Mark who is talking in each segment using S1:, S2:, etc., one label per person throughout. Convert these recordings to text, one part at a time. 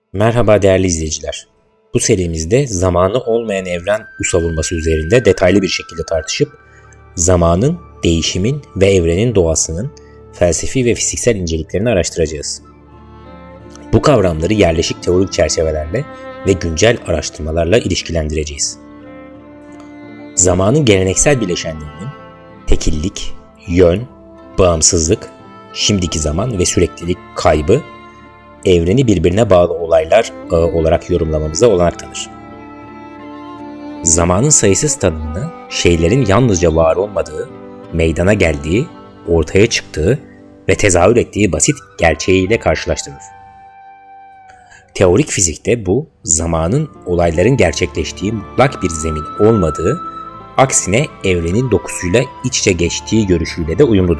S1: Merhaba değerli izleyiciler. Bu serimizde zamanı olmayan evren savunması üzerinde detaylı bir şekilde tartışıp zamanın, değişimin ve evrenin doğasının felsefi ve fiziksel inceliklerini araştıracağız. Bu kavramları yerleşik teorik çerçevelerle ve güncel araştırmalarla ilişkilendireceğiz. Zamanın geleneksel bileşenlerinin tekillik, yön, bağımsızlık, şimdiki zaman ve süreklilik kaybı evreni birbirine bağlı olaylar olarak yorumlamamıza olanak tanır. Zamanın sayısız tanımını şeylerin yalnızca var olmadığı, meydana geldiği, ortaya çıktığı ve tezahür ettiği basit gerçeğiyle karşılaştırır. Teorik fizikte bu, zamanın olayların gerçekleştiği mutlak bir zemin olmadığı, aksine evrenin dokusuyla iç içe geçtiği görüşüyle de uyumludur.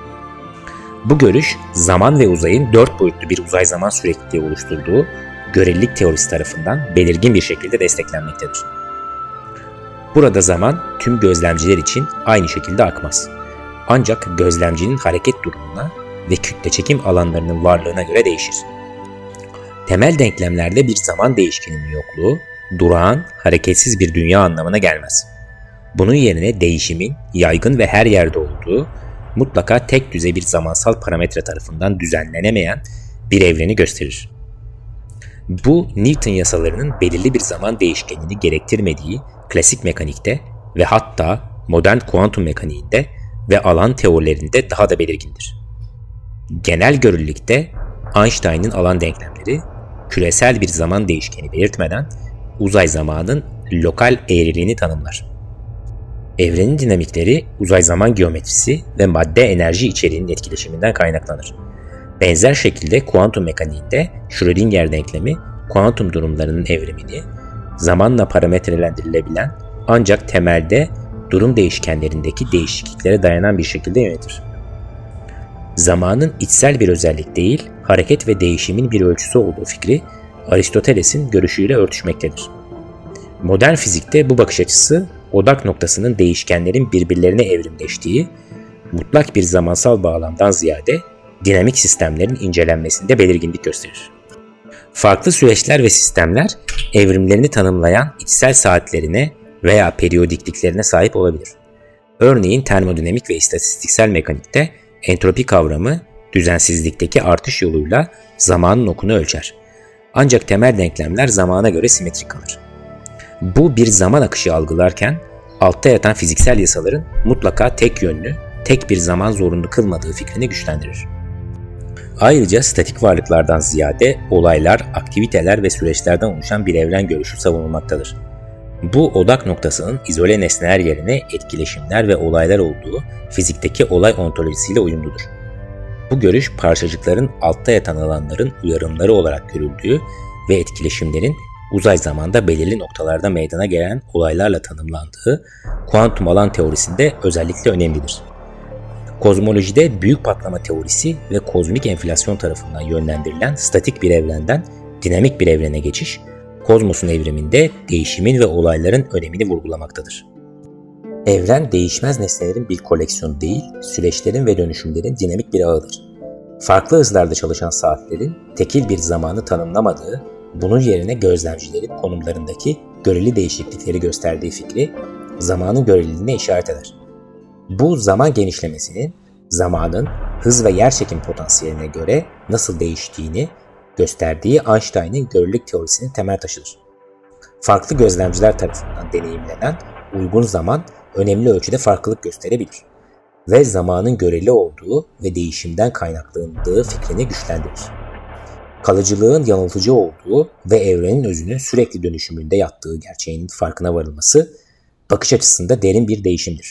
S1: Bu görüş, zaman ve uzayın 4 boyutlu bir uzay-zaman sürekliliği oluşturduğu görelilik teorisi tarafından belirgin bir şekilde desteklenmektedir. Burada zaman tüm gözlemciler için aynı şekilde akmaz. Ancak gözlemcinin hareket durumuna ve kütle çekim alanlarının varlığına göre değişir. Temel denklemlerde bir zaman değişkeninin yokluğu, durağan, hareketsiz bir dünya anlamına gelmez. Bunun yerine değişimin yaygın ve her yerde olduğu, mutlaka tek düze bir zamansal parametre tarafından düzenlenemeyen bir evreni gösterir. Bu, Newton yasalarının belirli bir zaman değişkenini gerektirmediği klasik mekanikte ve hatta modern kuantum mekaniğinde ve alan teorilerinde daha da belirgindir. Genel görelilikte Einstein'ın alan denklemleri küresel bir zaman değişkeni belirtmeden uzay zamanın lokal eğriliğini tanımlar. Evrenin dinamikleri uzay zaman geometrisi ve madde enerji içeriğinin etkileşiminden kaynaklanır. Benzer şekilde kuantum mekaniğinde Schrödinger denklemi kuantum durumlarının evrimini zamanla parametrelendirilebilen ancak temelde durum değişkenlerindeki değişikliklere dayanan bir şekilde yönetir. Zamanın içsel bir özellik değil, hareket ve değişimin bir ölçüsü olduğu fikri Aristoteles'in görüşüyle örtüşmektedir. Modern fizikte bu bakış açısı odak noktasının değişkenlerin birbirlerine evrimleştiği, mutlak bir zamansal bağlamdan ziyade dinamik sistemlerin incelenmesinde belirginlik gösterir. Farklı süreçler ve sistemler evrimlerini tanımlayan içsel saatlerine veya periyodikliklerine sahip olabilir. Örneğin termodinamik ve istatistiksel mekanikte entropi kavramı düzensizlikteki artış yoluyla zamanın okunu ölçer. Ancak temel denklemler zamana göre simetrik kalır. Bu bir zaman akışı algılarken altta yatan fiziksel yasaların mutlaka tek yönlü, tek bir zaman zorunlu kılmadığı fikrini güçlendirir. Ayrıca statik varlıklardan ziyade olaylar, aktiviteler ve süreçlerden oluşan bir evren görüşü savunulmaktadır. Bu odak noktasının izole nesneler yerine etkileşimler ve olaylar olduğu fizikteki olay ontolojisiyle uyumludur. Bu görüş parçacıkların altta yatan alanların uyarımları olarak görüldüğü ve etkileşimlerin uzay zamanda belirli noktalarda meydana gelen olaylarla tanımlandığı kuantum alan teorisinde özellikle önemlidir. Kozmolojide büyük patlama teorisi ve kozmik enflasyon tarafından yönlendirilen statik bir evrenden dinamik bir evrene geçiş, kozmosun evriminde değişimin ve olayların önemini vurgulamaktadır. Evren değişmez nesnelerin bir koleksiyonu değil, süreçlerin ve dönüşümlerin dinamik bir ağıdır. Farklı hızlarda çalışan saatlerin tekil bir zamanı tanımlamadığı, bunun yerine gözlemcilerin konumlarındaki göreli değişiklikleri gösterdiği fikri zamanın göreliliğine işaret eder. Bu zaman genişlemesinin zamanın hız ve yerçekim potansiyeline göre nasıl değiştiğini gösterdiği Einstein'ın görelilik teorisinin temel taşıdır. Farklı gözlemciler tarafından deneyimlenen uygun zaman önemli ölçüde farklılık gösterebilir ve zamanın göreli olduğu ve değişimden kaynaklandığı fikrini güçlendirir. Kalıcılığın yanıltıcı olduğu ve evrenin özünün sürekli dönüşümünde yattığı gerçeğinin farkına varılması bakış açısında derin bir değişimdir.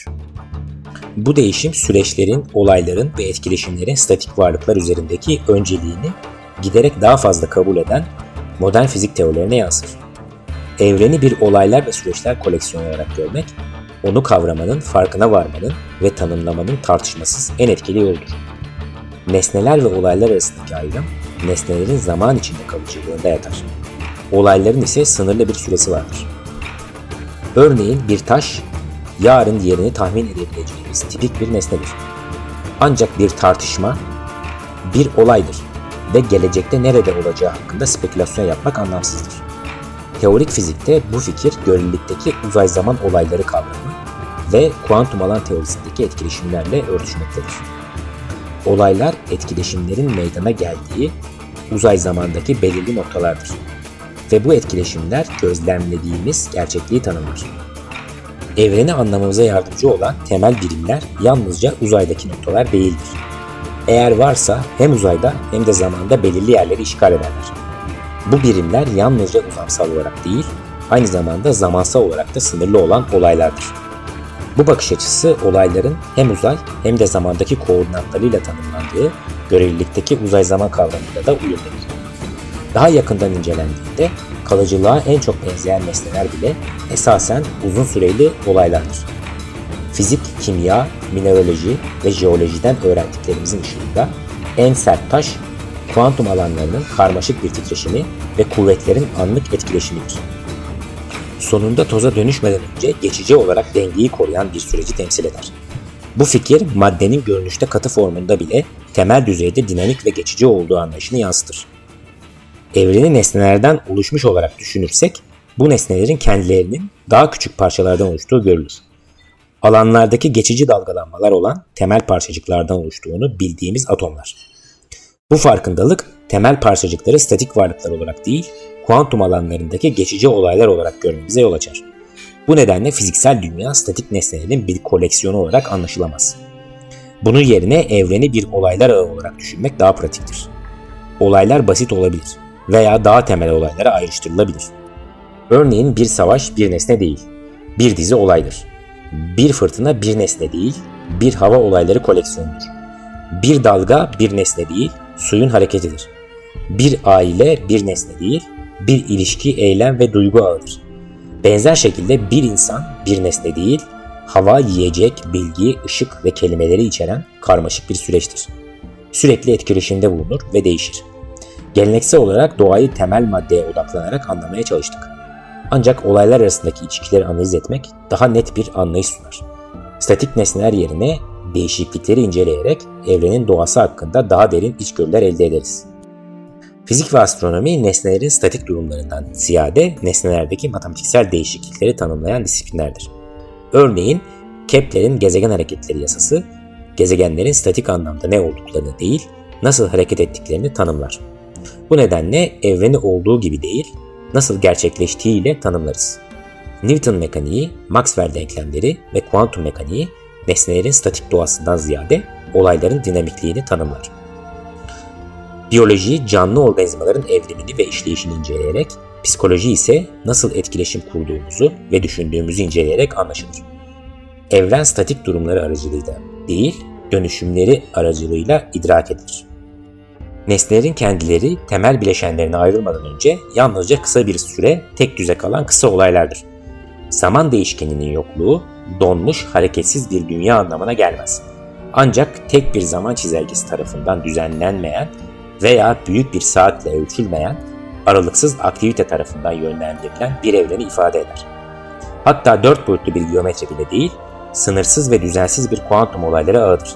S1: Bu değişim süreçlerin, olayların ve etkileşimlerin statik varlıklar üzerindeki önceliğini giderek daha fazla kabul eden modern fizik teorilerine yansır. Evreni bir olaylar ve süreçler koleksiyonu olarak görmek, onu kavramanın, farkına varmanın ve tanımlamanın tartışmasız en etkili yoludur. Nesneler ve olaylar arasındaki ayrım, nesnelerin zaman içinde kalıcılığında yatar. Olayların ise sınırlı bir süresi vardır. Örneğin bir taş, yarın yerini tahmin edebileceğimiz tipik bir nesnedir. Ancak bir tartışma bir olaydır ve gelecekte nerede olacağı hakkında spekülasyon yapmak anlamsızdır. Teorik fizikte bu fikir görelilikteki uzay zaman olayları kavramı ve kuantum alan teorisindeki etkileşimlerle örtüşmektedir. Olaylar etkileşimlerin meydana geldiği uzay zamandaki belirli noktalardır ve bu etkileşimler gözlemlediğimiz gerçekliği tanımlar. Evreni anlamamıza yardımcı olan temel birimler yalnızca uzaydaki noktalar değildir. Eğer varsa hem uzayda hem de zamanda belirli yerleri işgal ederler. Bu birimler yalnızca uzamsal olarak değil, aynı zamanda zamansal olarak da sınırlı olan olaylardır. Bu bakış açısı olayların hem uzay hem de zamandaki koordinatlarıyla tanımlandığı görelilikteki uzay zaman kavramıyla da uyumludur. Daha yakından incelendiğinde kalıcılığa en çok benzeyen nesneler bile esasen uzun süreli olaylardır. Fizik, kimya, mineraloji ve jeolojiden öğrendiklerimizin ışığında en sert taş, kuantum alanlarının karmaşık bir titreşimi ve kuvvetlerin anlık etkileşimidir. Sonunda toza dönüşmeden önce geçici olarak dengeyi koruyan bir süreci temsil eder. Bu fikir maddenin görünüşte katı formunda bile temel düzeyde dinamik ve geçici olduğu anlayışını yansıtır. Evreni nesnelerden oluşmuş olarak düşünürsek, bu nesnelerin kendilerinin daha küçük parçalardan oluştuğu görülür. Alanlardaki geçici dalgalanmalar olan temel parçacıklardan oluştuğunu bildiğimiz atomlar. Bu farkındalık temel parçacıkları statik varlıklar olarak değil, kuantum alanlarındaki geçici olaylar olarak görmemize yol açar. Bu nedenle fiziksel dünya statik nesnelerin bir koleksiyonu olarak anlaşılamaz. Bunun yerine evreni bir olaylar ağı olarak düşünmek daha pratiktir. Olaylar basit olabilir veya daha temel olaylara ayrıştırılabilir. Örneğin bir savaş bir nesne değil, bir dizi olaydır. Bir fırtına bir nesne değil, bir hava olayları koleksiyonudur. Bir dalga bir nesne değil, suyun hareketidir. Bir aile bir nesne değil, bir ilişki, eylem ve duygu ağıdır. Benzer şekilde bir insan bir nesne değil, hava, yiyecek, bilgi, ışık ve kelimeleri içeren karmaşık bir süreçtir. Sürekli etkileşimde bulunur ve değişir. Geleneksel olarak doğayı temel maddeye odaklanarak anlamaya çalıştık. Ancak olaylar arasındaki ilişkileri analiz etmek daha net bir anlayış sunar. Statik nesneler yerine değişiklikleri inceleyerek evrenin doğası hakkında daha derin içgörüler elde ederiz. Fizik ve astronomi nesnelerin statik durumlarından ziyade nesnelerdeki matematiksel değişiklikleri tanımlayan disiplinlerdir. Örneğin Kepler'in gezegen hareketleri yasası, gezegenlerin statik anlamda ne olduklarını değil, nasıl hareket ettiklerini tanımlar. Bu nedenle evreni olduğu gibi değil, nasıl gerçekleştiğiyle tanımlarız. Newton mekaniği, Maxwell denklemleri ve kuantum mekaniği nesnelerin statik doğasından ziyade olayların dinamikliğini tanımlar. Biyoloji, canlı organizmaların evrimini ve işleyişini inceleyerek, psikoloji ise nasıl etkileşim kurduğumuzu ve düşündüğümüzü inceleyerek anlaşılır. Evren statik durumları aracılığıyla değil, dönüşümleri aracılığıyla idrak edilir. Nesnelerin kendileri temel bileşenlerine ayrılmadan önce yalnızca kısa bir süre tek düze kalan kısa olaylardır. Zaman değişkeninin yokluğu, donmuş, hareketsiz bir dünya anlamına gelmez. Ancak tek bir zaman çizelgesi tarafından düzenlenmeyen veya büyük bir saatle ölçülmeyen, aralıksız aktivite tarafından yönlendirilen bir evreni ifade eder. Hatta 4 boyutlu bir geometri bile değil, sınırsız ve düzensiz bir kuantum olayları ağıdır.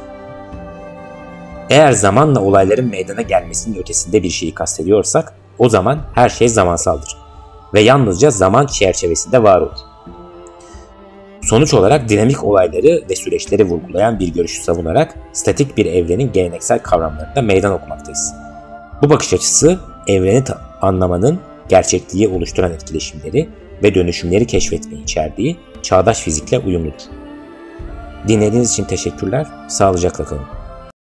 S1: Eğer zamanla olayların meydana gelmesinin ötesinde bir şeyi kastediyorsak, o zaman her şey zamansaldır ve yalnızca zaman çerçevesinde var olur. Sonuç olarak dinamik olayları ve süreçleri vurgulayan bir görüşü savunarak statik bir evrenin geleneksel kavramlarında meydan okumaktayız. Bu bakış açısı evreni anlamanın gerçekliği oluşturan etkileşimleri ve dönüşümleri keşfetmeyi içerdiği çağdaş fizikle uyumludur. Dinlediğiniz için teşekkürler, sağlıcakla kalın.